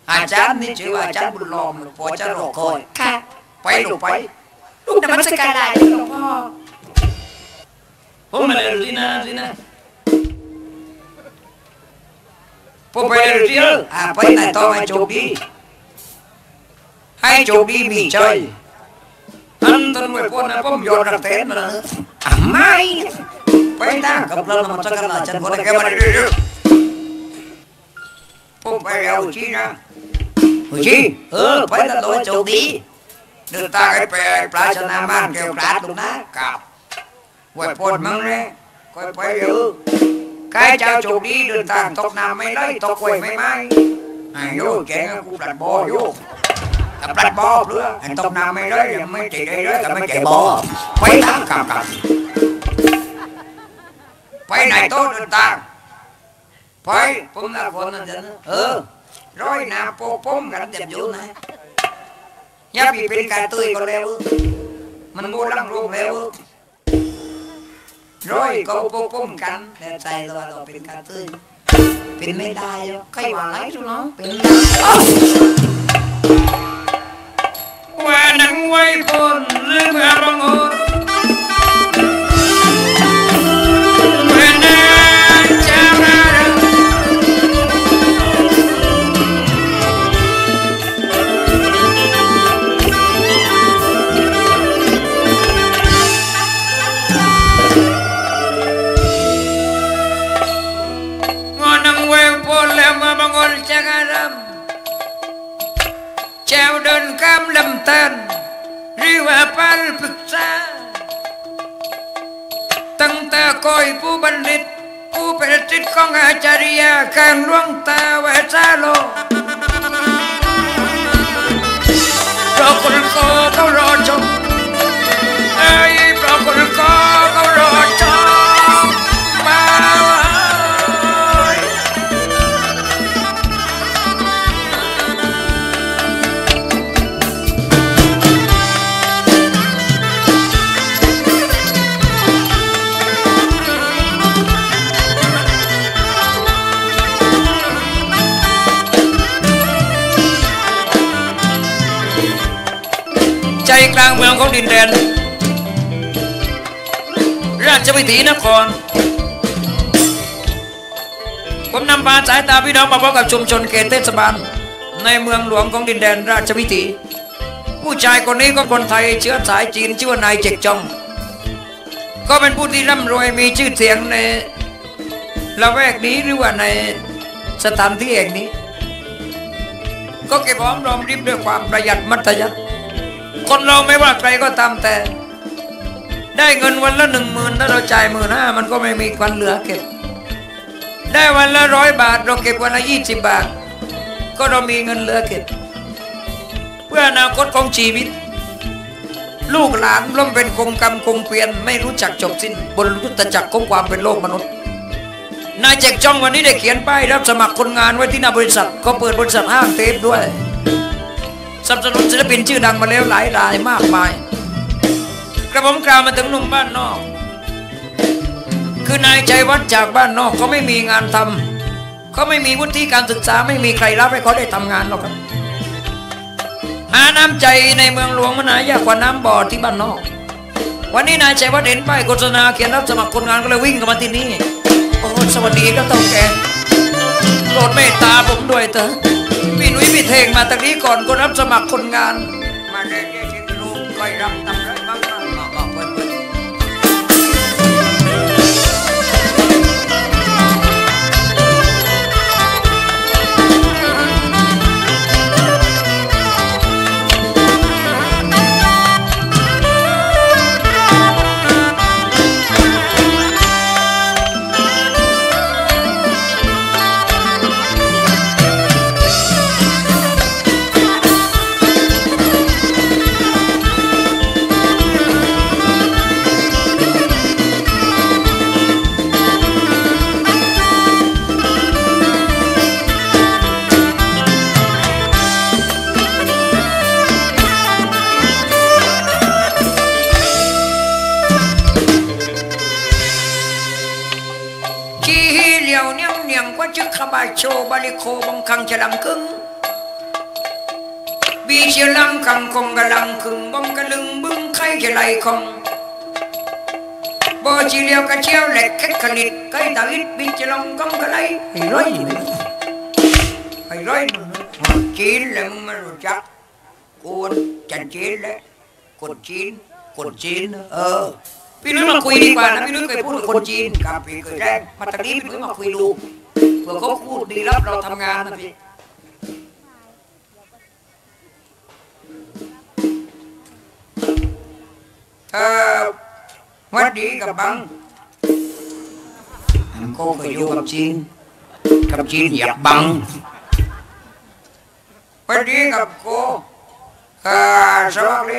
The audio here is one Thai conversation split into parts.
อาจารย์นี่ชื่อว่าอาจารย์บุญล้อมหลวงพ่อจะรอคอยค่ะไปลูกไปลูกนมัสการได้หลวงพ่อผมมาเลยสินะผมไปเลยสิไปไหนต่อให้โชคดีให้โชคดีมีใจอันต้นไว้พอนะผมยอดรักเต้นมาเลยไม่ไปตั้งกับเรานมัสการอาจารย์คนแก่มาเรื่อยๆผมไปเอาชีนะชีไปตลอดโชคดีเดินตาไปปลาชนะบ้านแก้วปลาตรงนั้นกับไว้พอมั้งเลยค่อยไปอยู่ใครเจ้าโชคดีเดินทางตกน้ำไม่ได้ตกไฟไม่โย่แกงกูปลัดบอโย่ปลัดบอเพื่อตกน้ำไม่ได้ไม่ติดได้เลยแต่ไม่แกบอไปตั้งกับไปไหนโต๊ะเดินทางไปผมน่ะคนนั่นจะร้อยหน้าโป๊มกันเจ็บอยู่นะอย่าไปเป็นการตุ้ยก็แล้วมันโมลังลงแล้วร้อยก็ป้มกันแต่ใจเราเป็นการตื้นเป็นไม่ได้ใครว่าไรทุกน้องเป็นว่านังไว้ปนหรือเมื่อบังเอิญเมื่อนาเจ้านาเจ้าเดินข้ามลำธารหรือว่าปัลปรึกษาตั้งแต่คอยผู้บัณฑิตผู้เป็นศิษย์ของอาจารย์การหลวงตาวัดสาโลเพราะคนโกเขารอชมเพราะคนโกเขารอชมมาใจกลางเมืองของดินแดนราชวิถีนครผมนำพาสายตาพี่น้องมาพบกับชุมชนเขตเทศบาลในเมืองหลวงของดินแดนราชวิถีผู้ชายคนนี้ก็คนไทยเชื้อสายจีนชื่อว่านายเจกจงก็เป็นผู้ที่ร่ำรวยมีชื่อเสียงในละแวกนี้หรือว่าในสถานที่แห่งนี้ก็เก็บหอมรอมริบด้วยความประหยัดมัธยัสถ์คนเราไม่ว่าใครก็ตามแต่ได้เงินวันละ10,000ถ้าเราจ่าย15,000มันก็ไม่มีควันเหลือเก็บได้วันละ100 บาทเราเก็บวันละ20 บาทก็เรามีเงินเหลือเก็บเพื่ออนาคตของชีวิตลูกหลานล้มเป็นคงกรรมคงเกวียนไม่รู้จักจบสิ้นบนยุทธจักรของความเป็นโลกมนุษย์นายเจกจงวันนี้ได้เขียนป้ายรับสมัครคนงานไว้ที่หน้าบริษัทก็เปิดบริษัทห้างเทปด้วยสนับสนุนศิลปินชื่อดังมาแล้วหลายรายมากมายกระผมกล่าวมาถึงหนุ่มบ้านนอกคือนายชัยวัฒน์จากบ้านนอกเขาไม่มีงานทำเขาไม่มีวุฒิการศึกษาไม่มีใครรับให้เขาได้ทำงานหรอกครับหาน้ำใจในเมืองหลวงมันหายากกว่าน้ำบ่อที่บ้านนอกวันนี้นายชัยวัฒน์เห็นป้ายโฆษณาเขียนรับสมัครคนงานก็เลยวิ่งเข้ามาที่นี่โอ้สวัสดีก็ต้องแกโปรดเมตตาผมด้วยเถอะพี่หนุ่ยพี่เทงมาตรงนี้ก่อนก็รับสมัครคนงานมาเรียนที่ลูกคอยรับตำแหน่งบ้างขบายโชบาลิโคบังคังฉลำกึ่งบีเชียลังคังคงกะลังคึงบ้องกะลึงบึ้งไข่จะไหลคงบ่จีเลียวกะเชียวแหลกแค่ขลิดไก่ตาอิดบีเชียลงกงกะไหลให้ร้อยให้ร้อยจีนเลยมึงไม่รู้จักคนจันจีนเลยคนจีนพี่นุ้ยมาคุยดีกว่านะพี่นุ้ยเคยพูดกับคนจีนกับพี่เคยแจ้งมาตอนนี้พี่นุ้ยมาคุยดูเผื่อเขาพูดดีรับเราทำงานนะพี่วัดดีกับบังโก้เคยอยู่กับจีนอยากบังวัดดีกับโก้ส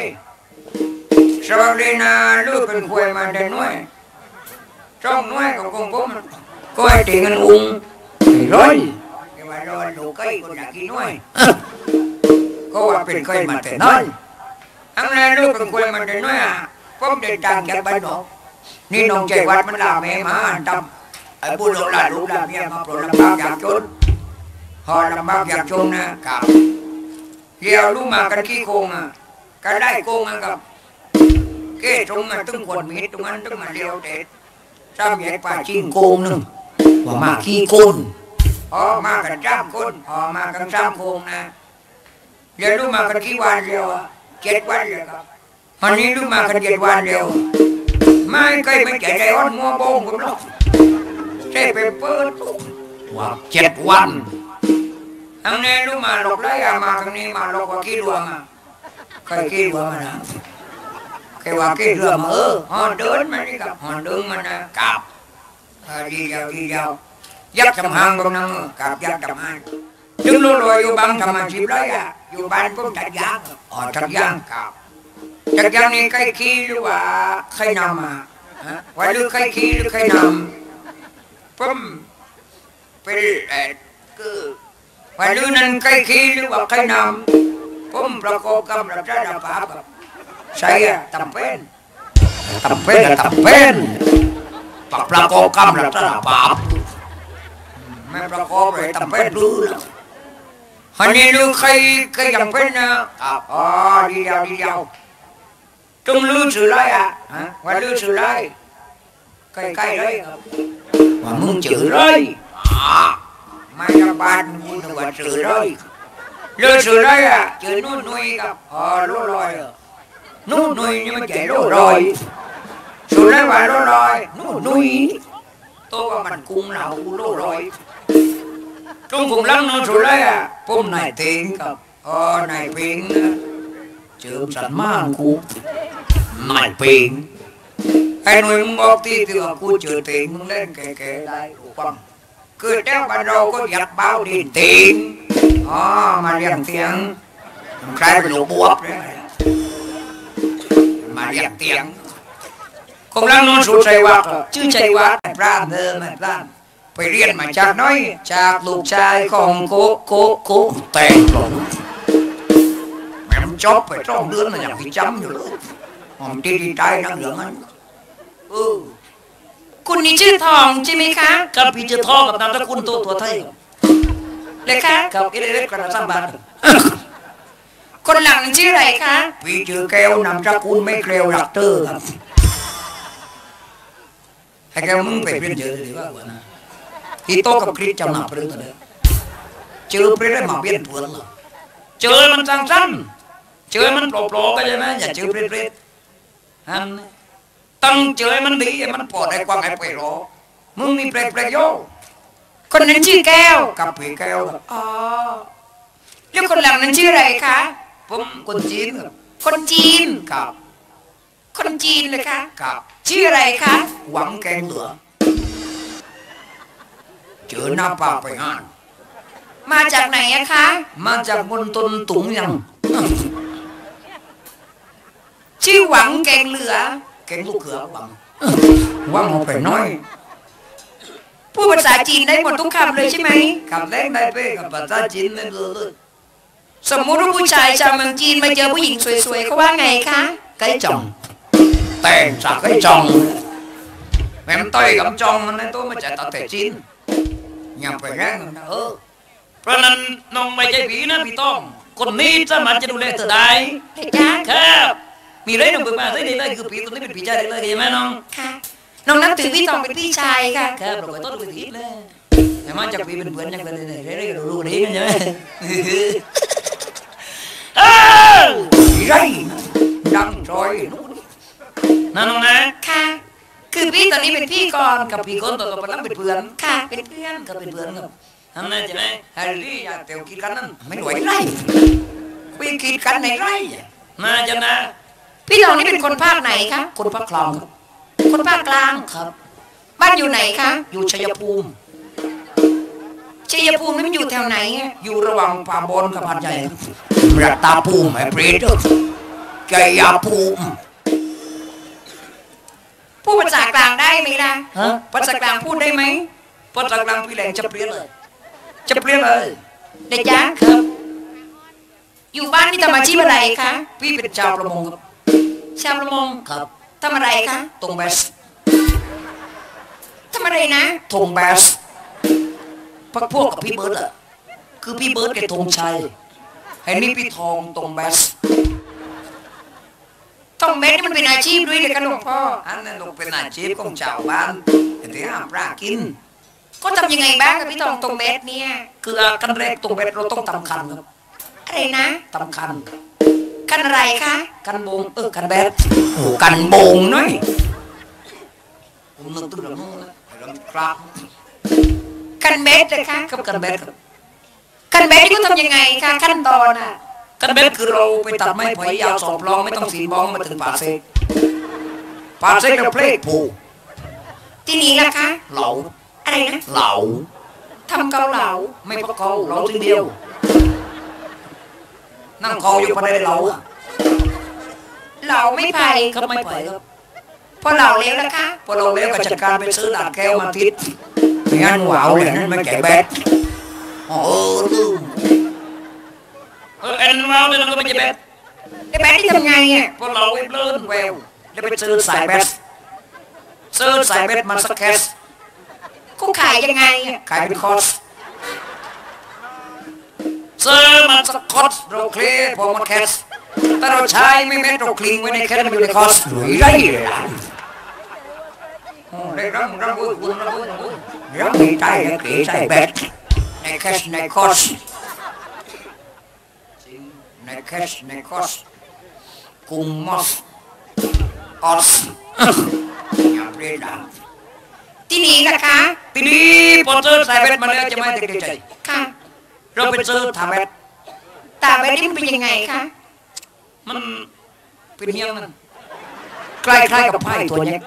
วัสดีนะลูกเป็นควยมาเดินน้อยจ้องน้อยกับกงผมก็ให้ตีกันอุ้งร้อยแต่ว่าเราลูกไก่คนอยากกินน้อยก็ว่าเป็นไก่มาแต่น้อยอันนั้นลูกเป็นควยมาเดินน้อยผมเดินทางจากบ้านนอกนี่น้องใจวัดมันลาแม่มาทำไอ้บุญลูกหลานเมียมาปลดลำบากอยากจนพอลำบากอยากจนนะครับเลี้ยวลูกมากันขี้โกงก็ได้โกงกับเก้ตรงนั้นตึ้งขวดมีตรงนั้นตึ้งมาเลี้ยวเด็ดจ้ามใหญ่ป่าจีนโกงนึงว่ามาขี้โกนมากันจ้ามคนมากันจ้ามโกงนะเลี้ยวลูกมากันขี้วันเลี้ยว7 วันเลยครับวันนี้ลูกมากัน7 วันเลี้ยวไม่เคยไม่ใจใจอ่อนมัวโบงผมหรอกใช่ไปเปิดว่า7 วันอันนี้ลูกมาหลบเลยมาครั้งนี้มาหลบว่าขี้ดวงเคยขี้ดวงนะเคยว่าขี้ดวงเดินมานี่กับเดินมันนะกับดียาวยักษ์จำหางบางนั่งกับยักษ์จำหางจึงรู้รวยอยู่บางทำอาชีพเลยอยู่บ้านผมจัดยางจัดยางกับจัดยางนี่ใครขี้หรือว่าใครนำว่าหรือใครขี้หรือใครนำผมเป็นคือว่าหรือนั้นใครขี้หรือว่าใครนำผมประกอบกับรับราชบาปใช่ตำเป็นประกอบกับรับราชบาปไม่ประกอบเลยตำเป็นรู้แล้วอันนี้ลูกใครยังเป็นนะครับดียาวจงรู้สื่อไรว่ารู้สื่อไรใกล้เลยครับว่ามึงสื่อไรไม่ระบาดมึงว่าสื่อไรรู้สื่อไรสื่อนู่นนุ่ยครับรู้ลอยนู่นนุ่ยนี่มันใจรู้ลอยสื่อไรว่ารู้ลอยนู่นนุ่ยตัวว่ามันกุ้งเหล่ารู้ลอยจงคงลังนู่นสื่อไรผมนายเต็งครับนายเพ็งเจิมสันมากกูนายเพ็งไอ้หนุ่ยมึงบอกที่ว่ากูเจอเต็งมึงเล่นแก่ๆได้กูฟังคือเจ้าบ้านเราก็อยากเบาดินเต็งมาเรียงเตียงใครเป็นลูกบวบมาเรียงเตียงคงลังนู่นสุดใจวัดชื่อใจวัดพระเดิมพระไปเรียนมาจากน้อยจากลูกชายของโคแต่งหลงแม่จบไป2 เดือนมันยังพิจำอยู่เลยผมดีใจนั่งเหลืองมันคุณนี่ชื่อทองใช่ไหมคะกับพี่ชื่อทองกับนามสกุลตัวไทยเลยคะกับเล็กๆกระสังบาทคนหลังชื่ออะไรคะพี่ชื่อแก้วนามสกุลไม่เกลียวหลักเตอร์ครับให้แก้วมึงไปเรียนเยอะดีกว่านะที่โตกับคริสจำหนักเรื่องอะไรเจอเพื่อนมาเปลี่ยนตัวแล้วเจอมันสั้นเจอมันโปร่งๆก็ใช่ไหมอย่าเจอเพื่อนอันตั้งเจอมันดีมันปลอดไอ้ความไอ้เปรย์มึงมีเปรย์โยคนนั้นชื่อแก้วกับพี่แก้วแล้วคนหลังนั้นชื่ออะไรคะผมคนจีนคนจีนครับคนจีนเลยคะครับชื่ออะไรคะหวังแกงเหลือเจอหน้าป่าไปงานมาจากไหนอะคะมาจากบนต้นตุงยังชื่อหวังแกงเหลือแกงลูกเขือหวังเอาไปน้อยพูดภาษาจีนได้หมดทุกคำเลยใช่ไหมคำแรกได้ไปกับภาษาจีนไม่รู้เลยสมมุติว่าผู้ชายชาวเมืองจีนมาเจอผู้หญิงสวยๆเขาว่าไงคะไก่จ่องแต่งจากไก่จ่องแม่มต้อยกับจ่องมันในตัวมาจากตะเตจีนอย่าไปแรงเพราะนั้นน้องไม่ใช่ผีนะพี่ต้องคนนี้สามารถจะดูแลเธอได้เด็กจ้าครับมีเรื่องน้องเบิกมาได้เลยคือพี่ตัวนี้เป็นพี่ชายได้เลยใช่ไหมน้องค่ะน้องนับถือพี่ทองเป็นพี่ชายค่ะครับเราไปต้นไปทีเลยแต่มันจะเป็นเพื่อนยังไงเลยเรื่องรู้ดีกันใช่ไหมไรดังจอยนั่นน้องนะค่ะ คือพี่ตอนนี้เป็นพี่ก่อนกับพี่คนต่อไปแล้วเป็นเพื่อนค่ะเป็นเพื่อนก็เป็นเพื่อนครับนั่นนะใช่ไหมแฮร์รี่อยากเตียวคิดกันนั่นไม่ไหวไรพี่คิดกันในไรน่าจะนะพี่ทองนี่เป็นคนภาคไหนคะคนพักคลองครับคนภาคกลางครับบ้านอยู่ไหนคะอยู่ชัยภูมิชัยภูมินี่มันอยู่แถวไหนอะอยู่ระหว่างป่าบอนกับพันใหญ่รัตตาภูมิไอ้เปรตแกยาภูมิพูดภาษากลางได้ไหมล่ะฮะภาษากลางพูดได้ไหมภาษากลางพี่แหลงจะเปลี่ยนเลยจะเปลี่ยนเลยเด็กจ้าครับอยู่บ้านนี่ทำอาชีพอะไรคะพี่เป็นชาวประมงครับชาวประมงครับทำอะไรคะตรงแบสทำอะไรนะธงแบสพักพวกกับพี่เบิร์ดอะคือพี่เบิร์ดแกธงชัยไอ้นี่พี่ทองตรงแบสทองเม็ดนี่มันเป็นอาชีพด้วยเลยกันหลวงพ่ออันนั้นต้องเป็นอาชีพของชาวบ้านที่ห้ามปลากินก็ทำยังไงบ้างกับพี่ทองตรงเม็ดเนี่ยคือขั้นแรกตรงแบสเราต้องทำคันครับอะไรนะทำคันกันอะไรคะกันโบงกันแบสโอ้กันโบงน้อยผมนึกถึงเรื่องนู้นนะเรื่องครับกันเม็ดเลยคะครับกันแบสครับกันเม็ดนี่เขาทำยังไงคะขั้นตอนอ่ะกันแบสคือเราไปตัดไม้ไผ่ยาวสองปลองไม่ต้องสีบองมาถึงป่าเซกป่าเซกเราเพลกผูที่นี้ล่ะคะเหลาอะไรนะเหลาทำเกาเหลาไม่พักเขาเหลาทีเดียวนั่งคออยู่ประเดี๋ยวเหลาอะเหลาไม่ไผ่ครับไม่ไผ่ครับพอเหลาแล้วล่ะคะพอเราเลี้ยงก็จัดการไปซื้อดาดแก้วมาทิศไม่งั้นหวาวเลยนั่นไม่แก่แบดลืมเอ็นวาวเลยเราไม่แก่แบดไอ้แบดที่ทำไงอ่ะพอเราเลื่อนแววแล้วไปซื้อสายแบดซื้อสายแบดมาสักแคสเขาขายยังไงอ่ะขายเป็นคอร์สซื้อมาสักคอร์สเราเคลียร์พอมาแคสแต่เราใช้ไม่แม้เราคลิงไว้ในแคสมันอยู่ในคอร์สหรือไรเลยล่ะได้รังรังบุญบุญรังบุญบุญรังมีใจในเกศใส่แบดในแคสในคอร์สในแคสในคอร์สกุมมอสออสอย่าเปลี่ยนดังที่นี้ล่ะคะทีนี้พอเจอสายแบดมาแล้วจะไม่ติดใจค่ะเราไปเจอทาแบดตาแบดนี่มันเป็นยังไงคะมันเป็นเฮี้ยงมันคล้ายๆกับไพ่ตัวเนี้ย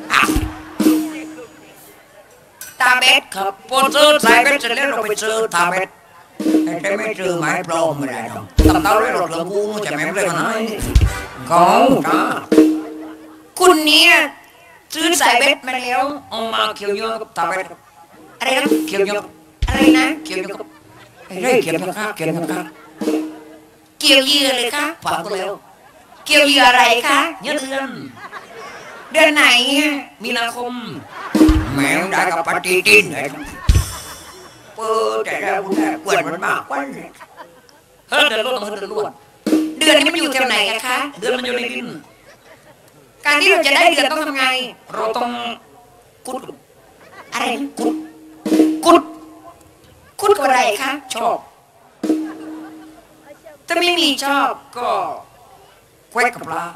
ตาแบดครับพอเจอสายแบดเสร็จแล้วเราไปเจอทาแบดแต่ไม่เจอไม้ปลอมไม่ได้หรอกตับเต้าเลยเราเถื่อนกูจะแม่งเลยมันไหนเขาจ้าคุณเนี่ยซื้อสายเบ็ดมาแล้วเอามาเคี่ยวเยอะกับทาแบดอะไรนะเคี่ยวเยอะอะไรนะเคี่ยวเยอะกับเฮ้ยเคี่ยวเยอะครับเคี่ยวเยอะครับเกี่ยวเหยื่อเลยคะฝากก็แล้วเกี่ยวเหยื่ออะไรคะเยอะเดือนเดือนไหนอะมีนาคมแมวได้กับปฏิทินเลยเปิดแต่แล้วคุณแม่เปิดมันมากกว่าเฮ้ยเดือนรถต้องเดือนรวดเดือนนี้มันอยู่แถวไหนอะคะเดือนมันอยู่ในดินการที่เราจะได้เดือนต้องทำไงเราต้องกุดอะไรนะกุดกุดคุดกับอะไรคะชอบถ้าไม่มีชอบก็แควกกับปลา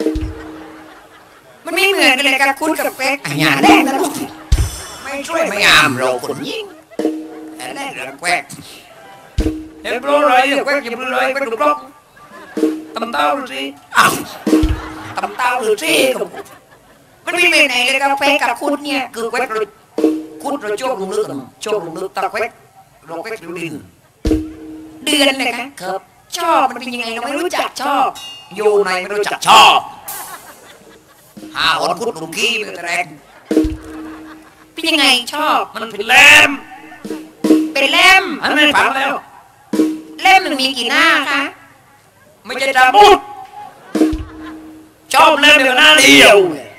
มันไม่เหมือนกันเลยกับคุดกับเป๊กอันนี้แรกนะลูกไม่ช่วยไม่งามเราคนยิ่งแต่แรกเราแควกเห็นปลาอะไรแควกจะปลาอะไรแควกถูกต้องตำเต้าหรือสิอ้าวตำเต้าหรือสิกับมันไม่เหมือนไหนเลยกับเป๊กกับคุดเนี่ยคือแควกเราคุดเราโจกลงลึกกันโจกลงลึกตะแควกเราแควกอยู่ดินเดือนเลยคะครับชอบมันเป็นยังไงเราไม่รู้จักชอบอยู่ในไม่รู้จักชอบหาหอนคุดหลุมขี้เป็นแรงเป็นยังไงชอบมันเป็นแหลมเป็นเล่มอันไม่ฝังแล้วเล่มมันมีกี่หน้าคะไม่ใช่จะมุดชอบเล่นเดียวหน้าเดียว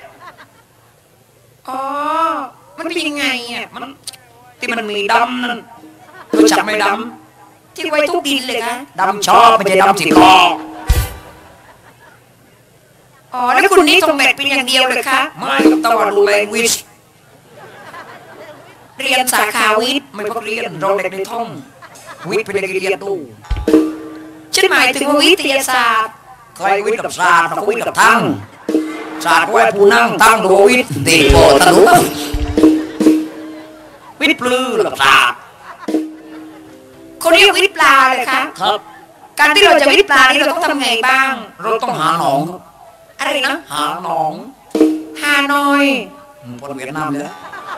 อ๋อมันเป็นยังไงอ่ะมันที่มันมีดำนั่นรู้จักไหมดที่ที่ไว้ทุกดินเลยคะดำชอบไม่ใช่ดำสิคออ๋อแล้วคุณนี่ตรงเม็ดเป็นอย่างเดียวเลยคะไม่ตะวันดูแลวิชเรียนสาขาวิทย์ไม่พักเรียนเราเด็กในท่องวิทย์เป็นเด็กเรียนดูฉันหมายถึงว่าวิทยาศาสตร์ใครวิทย์กับศาสตร์เราวิทย์กับทั้งศาสตร์ไว้ผู้นั่งตั้งดูวิทย์ตีโปตะลุวิทย์ปลื้อกับศาสตร์เขาเรียกวิทย์ปลาเลยคะครับการที่เราจะวิทย์ปลานี่เราต้องทำไงบ้างเราต้องหาหนองอะไรนะหาหนองฮานอยคนเวียดนามเลย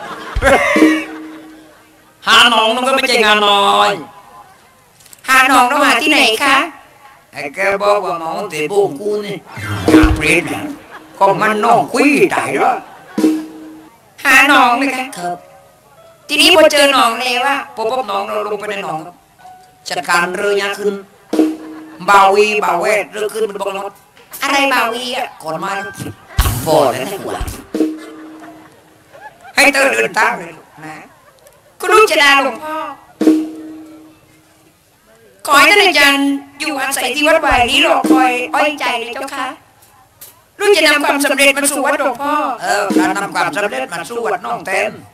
หาหนองมันก็ไม่ใช่งานน้อยฮานองต้องหาที่ไหนคะไอ้แกบอกว่าหมอเตะโบงกูนี่อยากเปลี่ยนก็มันน้องคุยได้หรอหาหนองเลยคะครับทีนี้พอเจอหนองแล้วว่าพบหนองเราลงไปในหนองครับจัดการเรือยาขึ้นบาวีบาเวทเรือขึ้นเป็นบงรถอะไรบ่าวีอ่ะก่อนมาโบดเลยนะกว่าให้เธอเดินทางเลยนะคุณลูกจะดาหลวงพ่อขอให้ท่านอาจารย์อยู่อาศัยที่วัดไหวนี้รอคอยอ้อยใจเลยเจ้าค่ะลูกจะนำความสำเร็จมาสู่วัดหลวงพ่อการนำความสำเร็จมาสู่วัดน้องแตน